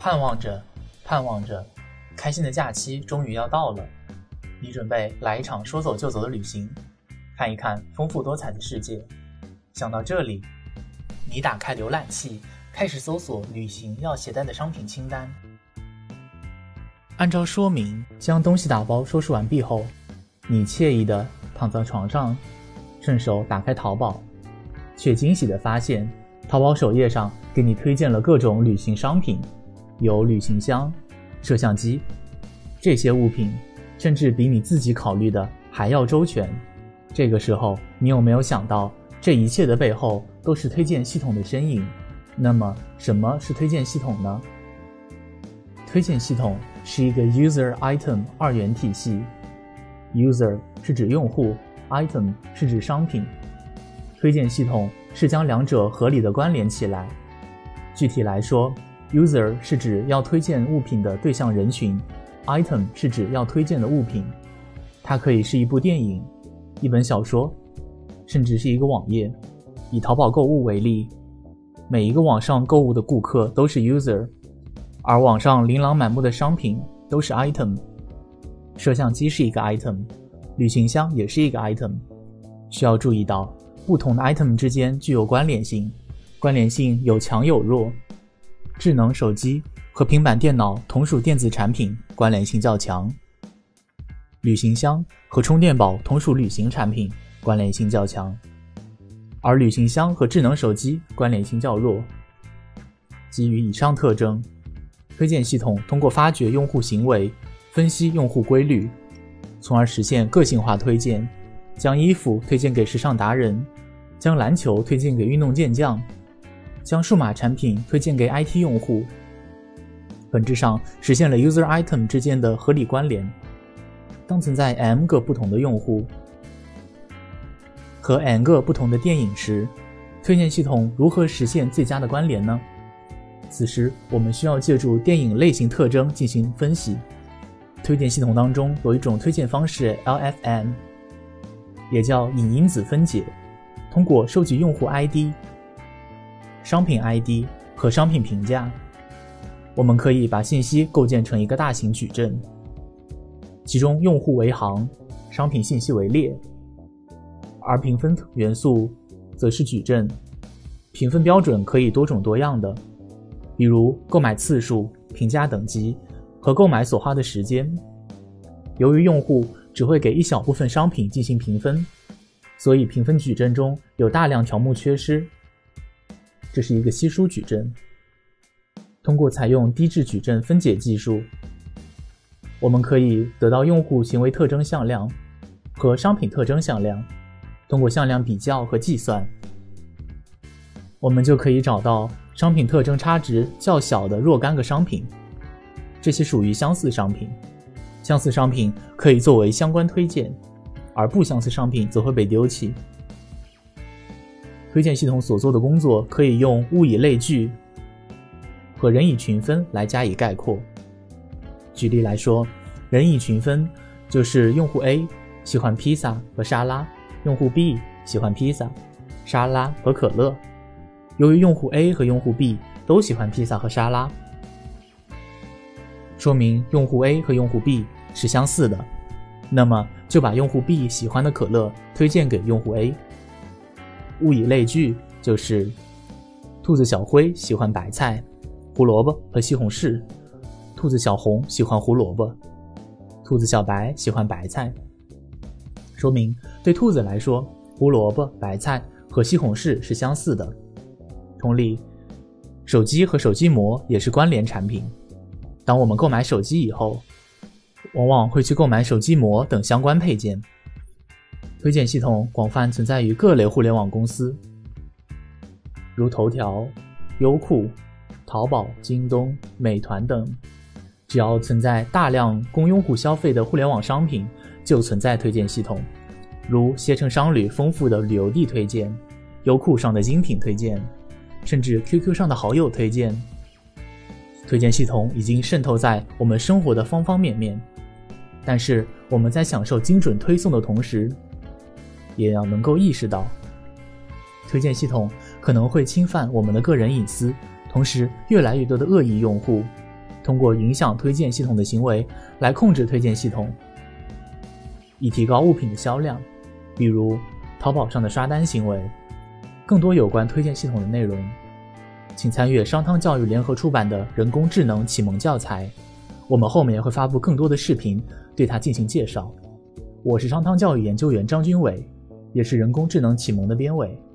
盼望着，盼望着，开心的假期终于要到了。你准备来一场说走就走的旅行，看一看丰富多彩的世界。想到这里，你打开浏览器，开始搜索旅行要携带的商品清单。按照说明将东西打包收拾完毕后，你惬意地躺在床上，顺手打开淘宝，却惊喜地发现淘宝首页上给你推荐了各种旅行商品，有旅行箱、摄像机，这些物品甚至比你自己考虑的还要周全。这个时候，你有没有想到，这一切的背后都是推荐系统的身影？那么，什么是推荐系统呢？推荐系统是一个 user item 二元体系。user 是指用户， item 是指商品。推荐系统是将两者合理的关联起来。具体来说， user 是指要推荐物品的对象人群， item 是指要推荐的物品。它可以是一部电影、一本小说，甚至是一个网页。以淘宝购物为例，每一个网上购物的顾客都是 user， 而网上琳琅满目的商品都是 item。 摄像机是一个 item， 旅行箱也是一个 item。 需要注意到，不同的 item 之间具有关联性，关联性有强有弱。智能手机和平板电脑同属电子产品，关联性较强。旅行箱和充电宝同属旅行产品，关联性较强。而旅行箱和智能手机关联性较弱。基于以上特征，推荐系统通过发掘用户行为，分析用户规律，从而实现个性化推荐，将衣服推荐给时尚达人，将篮球推荐给运动健将，将数码产品推荐给 IT 用户。本质上实现了 user item 之间的合理关联。当存在 m 个不同的用户和 n 个不同的电影时，推荐系统如何实现最佳的关联呢？此时我们需要借助电影类型特征进行分析。推荐系统当中有一种推荐方式 LFM， 也叫隐因子分解，通过收集用户 ID、 商品 ID 和商品评价，我们可以把信息构建成一个大型矩阵，其中用户为行，商品信息为列，而评分元素则是矩阵。评分标准可以多种多样的，比如购买次数、评价等级和购买所花的时间。由于用户只会给一小部分商品进行评分，所以评分矩阵中有大量条目缺失，这是一个稀疏矩阵。通过采用低质矩阵分解技术，我们可以得到用户行为特征向量和商品特征向量。通过向量比较和计算，我们就可以找到商品特征差值较小的若干个商品，这些属于相似商品。相似商品可以作为相关推荐，而不相似商品则会被丢弃。推荐系统所做的工作可以用物以类聚和人以群分来加以概括。举例来说，人以群分就是用户 A 喜欢披萨和沙拉，用户 B 喜欢披萨、沙拉和可乐。由于用户 A 和用户 B 都喜欢披萨和沙拉，说明用户 A 和用户 B 是相似的，那么就把用户 B 喜欢的可乐推荐给用户 A。 物以类聚就是兔子小灰喜欢白菜、胡萝卜和西红柿，兔子小红喜欢胡萝卜，兔子小白喜欢白菜。说明对兔子来说，胡萝卜、白菜和西红柿是相似的。同理，手机和手机膜也是关联产品。当我们购买手机以后，往往会去购买手机膜等相关配件。推荐系统广泛存在于各类互联网公司，如头条、优酷、淘宝、京东、美团等。只要存在大量供用户消费的互联网商品，就存在推荐系统，如携程商旅丰富的旅游地推荐，优酷上的精品推荐，甚至 QQ 上的好友推荐。推荐系统已经渗透在我们生活的方方面面，但是我们在享受精准推送的同时，也要能够意识到，推荐系统可能会侵犯我们的个人隐私，同时越来越多的恶意用户通过影响推荐系统的行为来控制推荐系统，以提高物品的销量，比如淘宝上的刷单行为。更多有关推荐系统的内容，请参阅商汤教育联合出版的人工智能启蒙教材，我们后面会发布更多的视频对它进行介绍。我是商汤教育研究员张军伟，也是人工智能启蒙的编委。